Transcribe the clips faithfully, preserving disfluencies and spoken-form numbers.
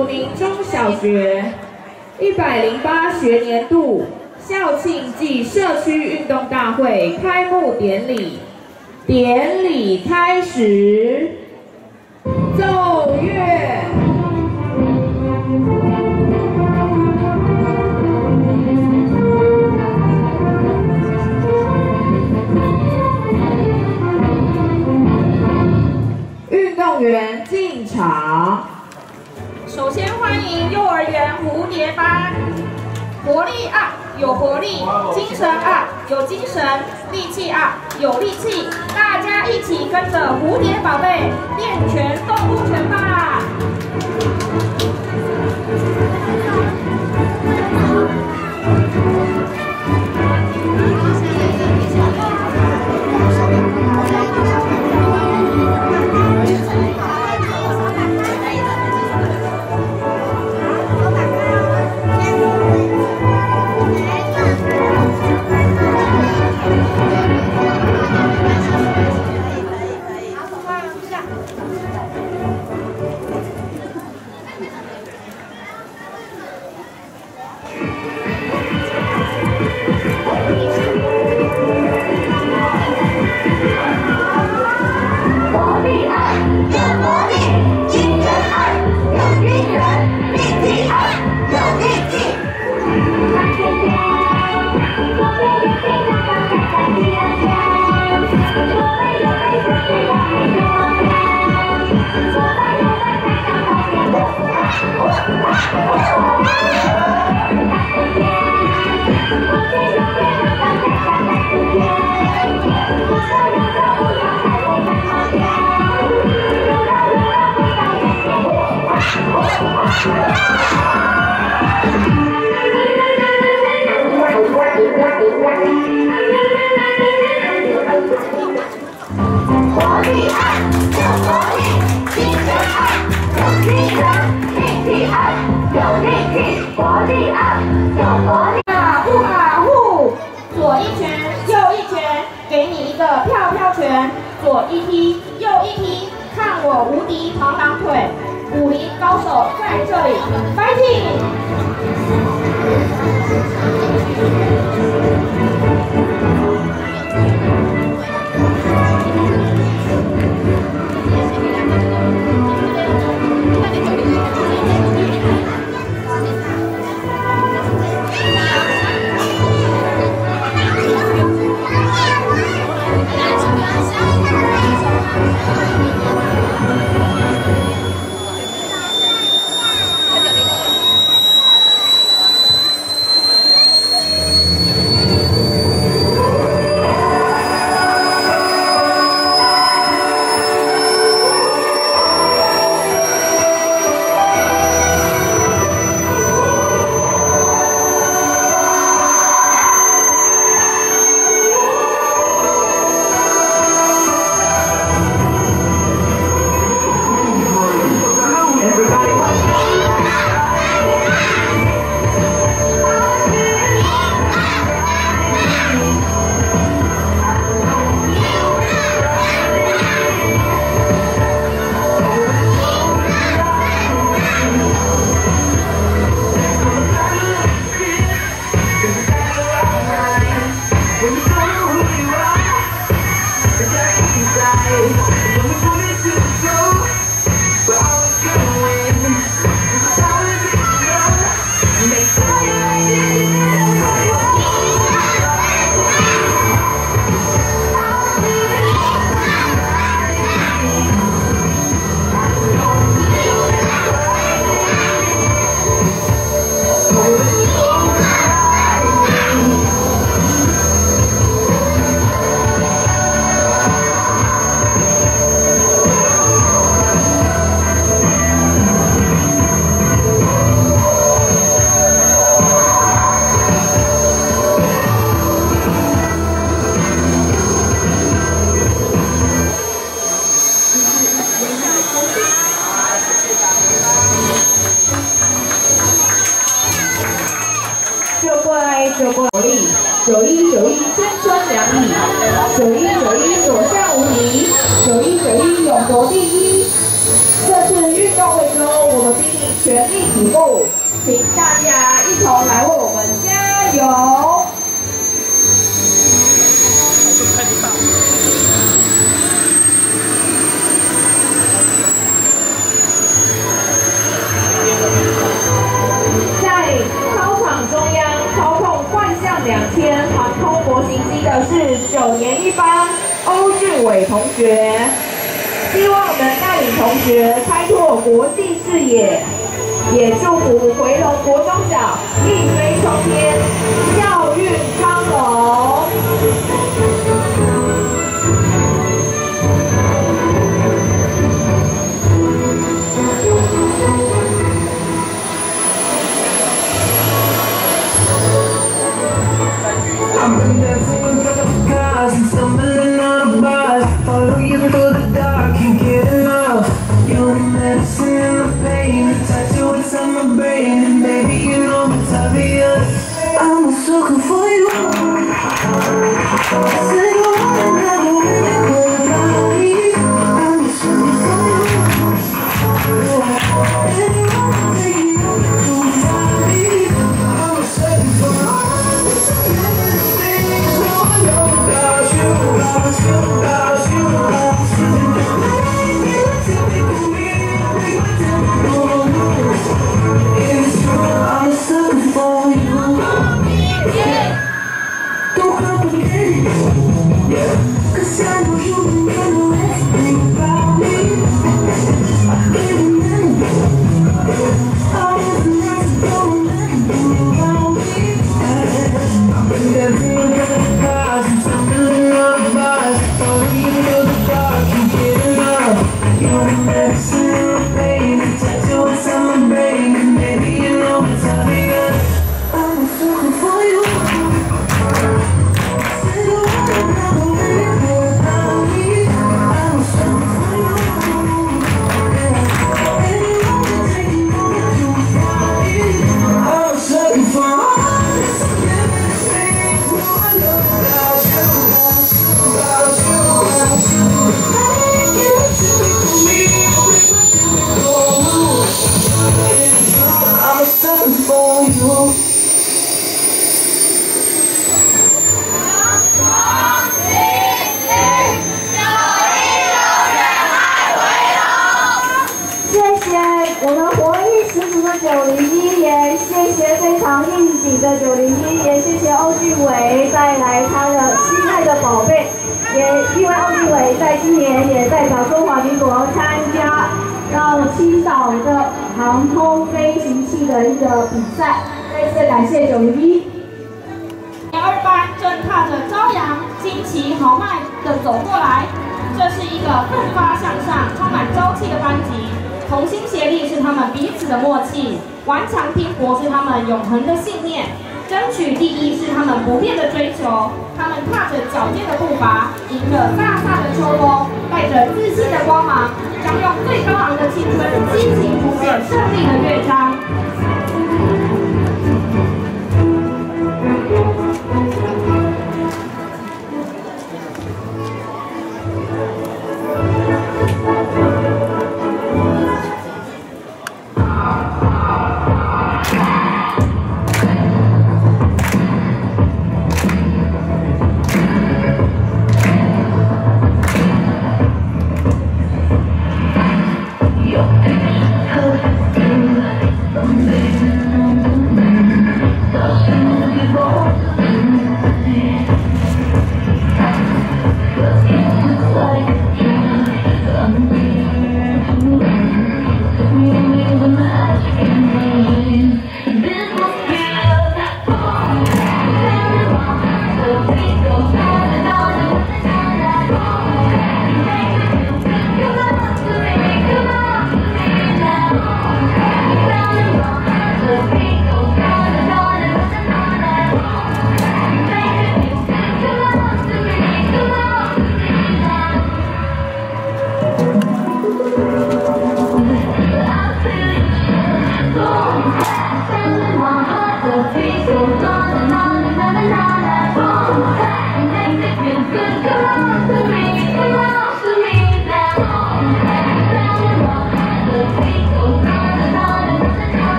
福宁中小学一百零八学年度校庆暨社区运动大会开幕典礼，典礼开始，奏乐。 运动员进场。 首先欢迎幼儿园蝴蝶班，活力 up 有活力，精神 up 有精神，力气 up 有力气，大家一起跟着蝴蝶宝贝练拳动物拳吧！ 啊呼啊呼！左一拳，右一拳，给你一个跳跳拳，左一踢，右一踢，看我无敌螳螂腿！武林高手在这里 ，fighting！ 就过力，九一九一青春洋溢，九一九一所向无敌，九一九一勇夺第一。这次运动会中，我们拼命全力以赴，请大家一同来为我们加油！在操场中央操控幻象两千航空模型机的是九年一班欧俊伟同学，希望能带领同学开拓国际视野，也祝福回龙国中小一飞冲天，校运昌隆。 I'm dancing with the cars and stumbling on the bars. Follow you through the dark, can't get enough. You're the medicine and the pain, the tattoo inside my brain. And baby, you know it's obvious. I'm a sucker for you. Say you wanna never really go without me. I'm a sucker for you. Anyone taking you without me. I'm a sucker for all the things. I'm a sucker for you. Don't complicate it, 'cause I know you know everything about me. I can't remember all of the nights ago and everything about me. I've been dancing with the cars and stumbling on the bars. Follow you through the dark, can't get enough. You're the medicine and the pain, the tattoo inside my brain. And baby, you know it's obvious. I'm a sucker for you. Say you wanna never really go without me. I'm a sucker for you. Anyone can take you without me. I'm a sucker for all the subliminal things. No, I know about you, about you, about you. Make you typical me, make my typical move. I'm a sucker for you. 谢谢我们活力十足的九零一，也谢谢非常应景的九零一，也谢谢欧俊伟带来他的心爱的宝贝，也因为欧俊伟在今年也代表中华民国参加到青岛的航空飞行器的一个比赛，再次感谢九零一。 二班正踏着朝阳、惊奇、豪迈的走过来，这是一个奋发向上、充满朝气的班级。同心协力是他们彼此的默契，顽强拼搏是他们永恒的信念，争取第一是他们不变的追求。他们踏着矫健的步伐，迎着飒飒的秋风，带着自信的光芒，将用最高昂的青春激情谱写胜利的乐章。 Your picture perfect.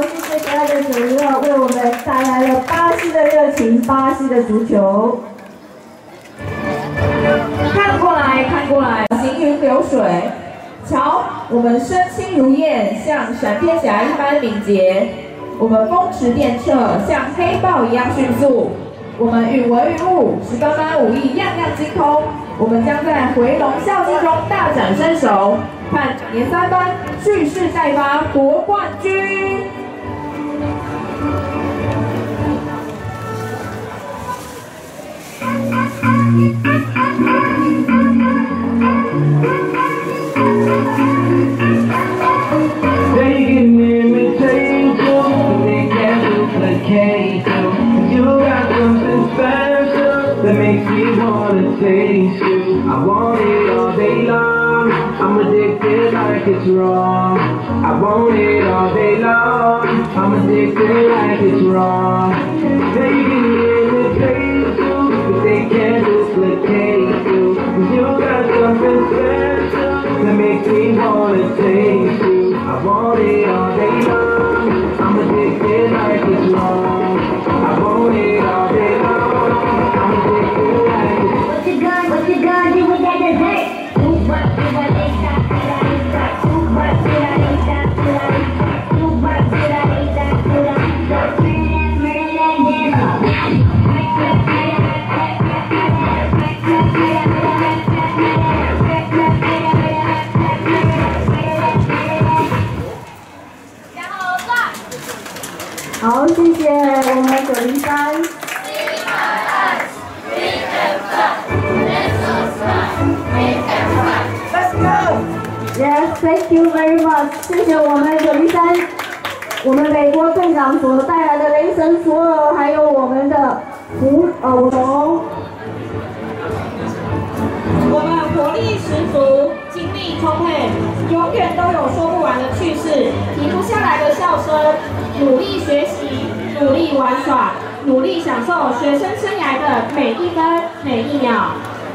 谢谢可爱的九零二为我们带来了巴西的热情，巴西的足球。 看过来，看过来，行云流水。瞧，我们身轻如燕，像闪电侠一般敏捷；我们风驰电掣，像黑豹一样迅速；我们允文允武，十八般武艺样样精通。我们将在回笼校庆中大展身手，看年三班蓄势待发，夺冠军。 They can imitate you, but they can't duplicate you. You got something special that makes me wanna taste you. I want it all day long. I'm addicted like it's wrong. I want it all day long. I'm addicted like it's wrong. They can imitate you, but they can't duplicate you. You got something special that makes me wanna taste you. I want it all day long. I'm addicted like it's wrong. I want it all day long. I'm addicted like it's wrong. What you gonna, what you gonna do with that dessert? Do what, do what, they stop, do that, they stop. Do what, do that, they stop, do that, they stop. Do what, do that, they stop, do that, they stop. Murder that, murder that, dance. 好，谢谢我们九零三。Yes, thank you very much。谢谢我们九零三，我们美国队长所带来的雷神索尔，还有我们的胡呃舞龙。 我们活力十足，精力充沛，永远都有说不完的趣事，停不下来的笑声，努力学习，努力玩耍，努力享受学生生涯的每一分每一秒。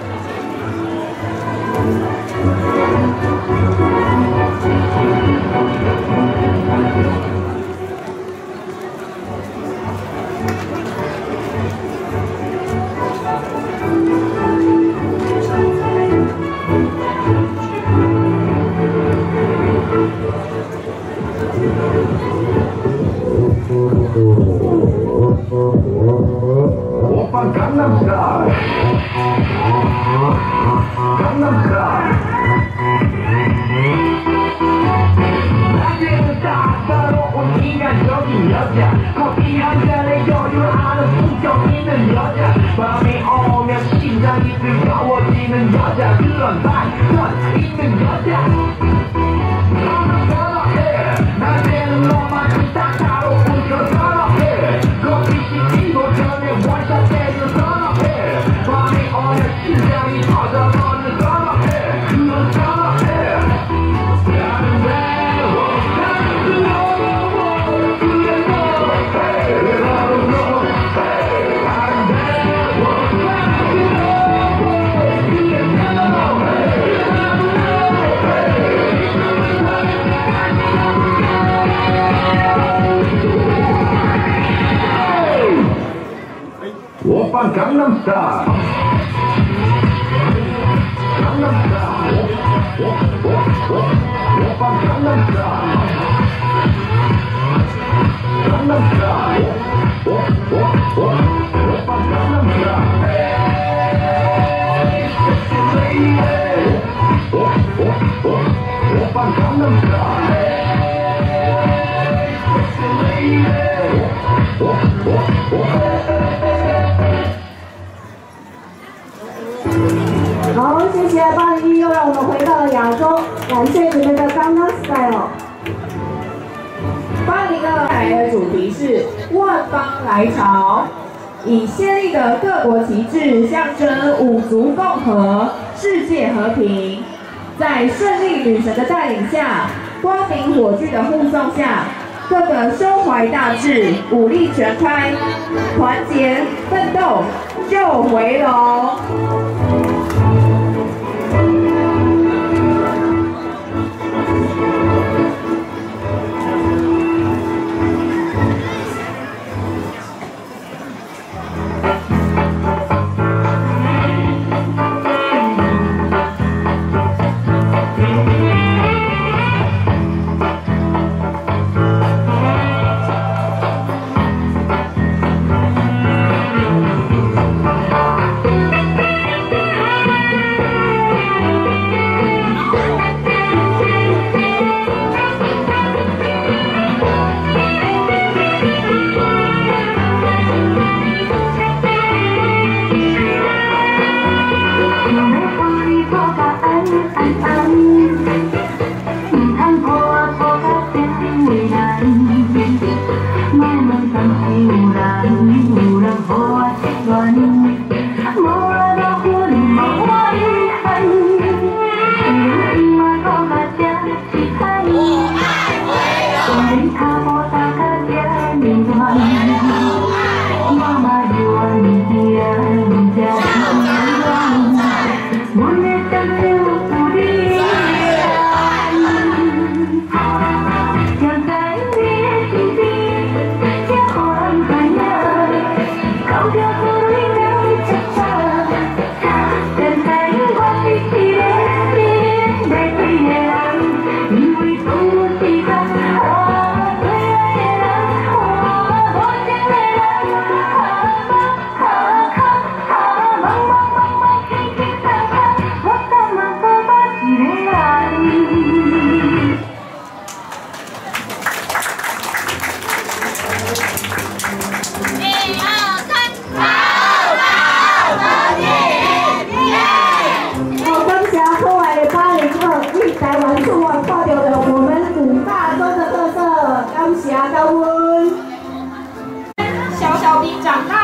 오빤 강남스타일 강남스타일 낮에는 따사로운 인간적인 여자 커피 한 잔에 여유 아는 품격 있는 여자 밤이 오면 심장이 뜨거워지는 여자 그런 발전 있는 여자 너는 선호해 낮에는 너만큼 따사로운 걸 선호해 커피 시키고 전에 원샷 때는 선호해 밤이 오면 심장이 터져버리는 선호해 그런 선호해 나는 외로워 나는 두려워 그래서 나는 너무 나는 외로워 나는 두려워 오빤 강남스타일 강남스타일 오빤 강남스타일 강남스타일 오빤 강남스타일 오빤 강남스타일 好，谢谢八零一，又让我们回到了亚洲，感谢你们的刚刚 style。 八零二带来的主题是万邦来朝，以先立的各国旗帜象征五族共和、世界和平。在顺利女神的带领下，光明火炬的护送下，各个胸怀大志，武力全开，团结奋斗，救回龙。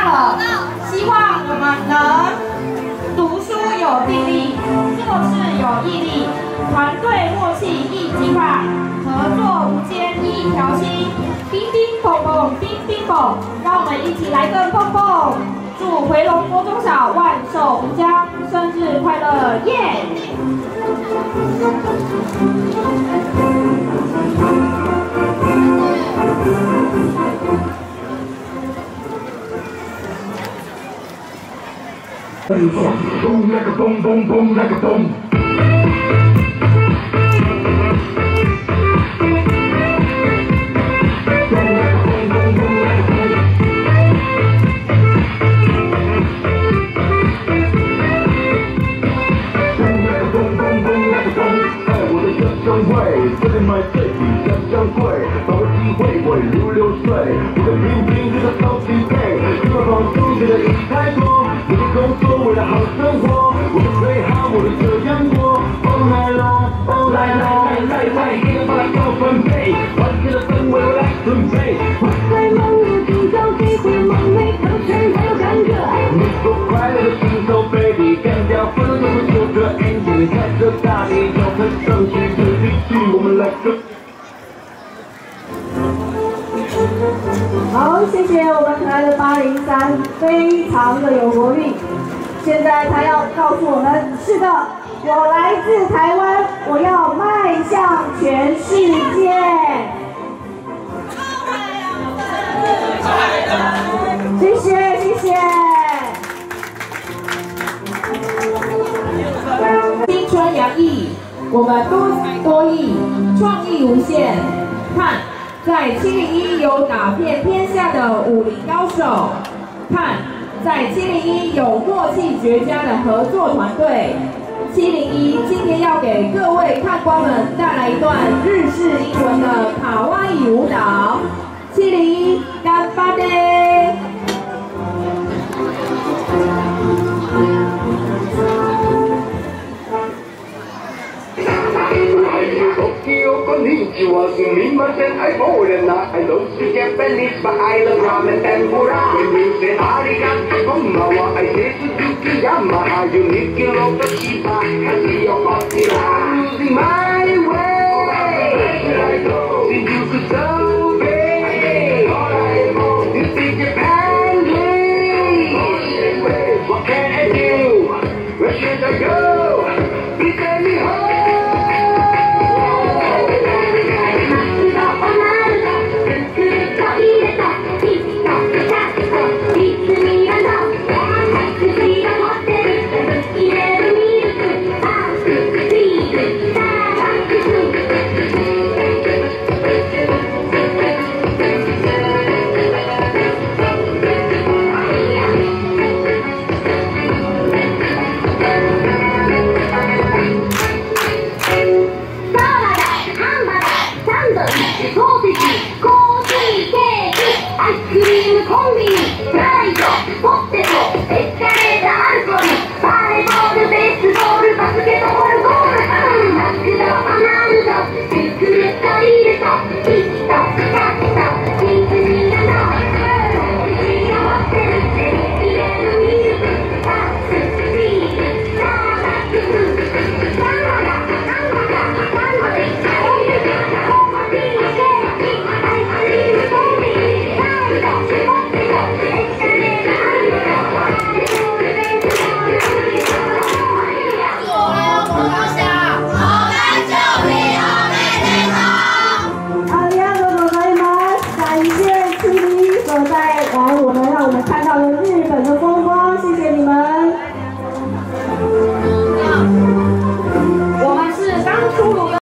了，希望我们能读书有定力，做事有毅力，团队默契一级棒，合作无间一条心，叮叮蹦蹦叮叮蹦，让我们一起来个蹦蹦！祝回龙国中小万寿无疆，生日快乐耶！ Boom like a boom, boom, boom like a boom. My city 香香贵，把握机会会如流水。我的平平这个超级配，希望帮助别的一太多。我的工作为了好生活，我的最好我的这样过。Oh 来喽 ，Oh 来来来来来，一人把它够分配，完全的氛围我来准备。我在梦里寻找机会，梦里头全还有感觉。你说快乐的新手 baby， 干掉纷纷的纠葛 engine， 开着大力就很生气，这一句我们来个。 好，谢谢我们可爱的八零三，非常的有活力。现在他要告诉我们，是的，我来自台湾，我要迈向全世界。谢谢，谢谢。 青春洋溢，我们多才多艺，创意无限。看。在七零一有打遍天下的武林高手，看，在七零一有默契绝佳的合作团队。七零一今天要给各位看官们带来一段日式英文的卡哇伊舞蹈。七零一，干巴爹！ Konnichiwa, sumimasen, I foreigner. I love to Japanese, but I love ramen tempura. When you say arigato, konbawa, I say Suzuki, Yamaha, Unique, Loto, Shiba, Casio, Kotira. I'm losing my way. Shinjuku, Sobe, Doraemon, you speak Japan, please. What can I do? Where should I go? Please send me home.